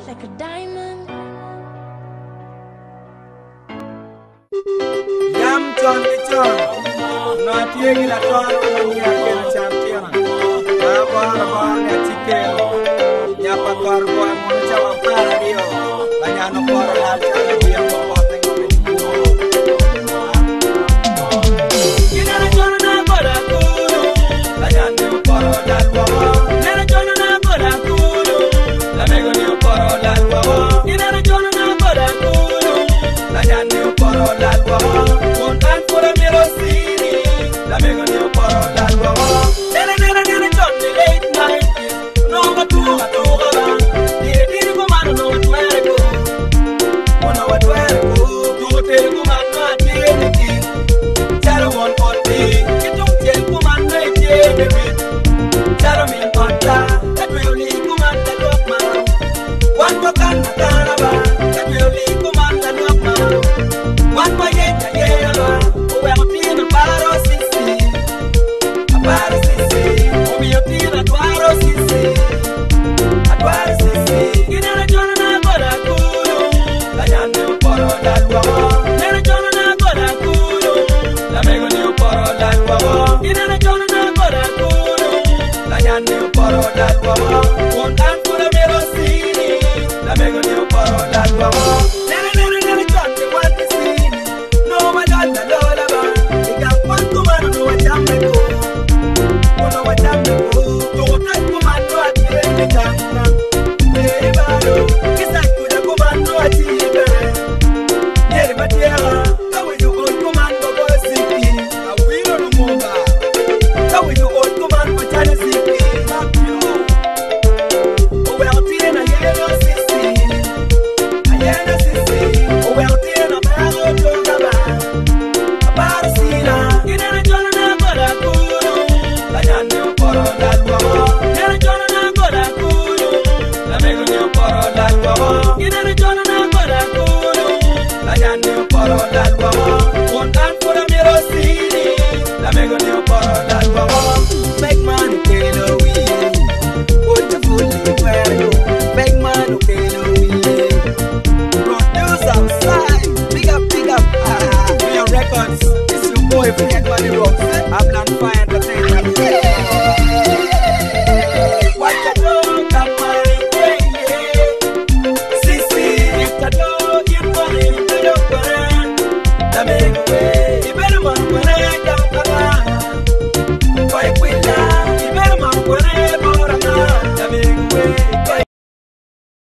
like a diamond. Yam John the John, not ying la John when you are in champion. Baba a chicken, Yapa Corbo, Moncha Paradio, Layano Cora, Chalabia, you never join a Boracudo, Layano Coro, Lalwa, never join a Boracudo, Lamego Coro, Lalwa, you never join a Boracudo, Layano Coro, Lalwa.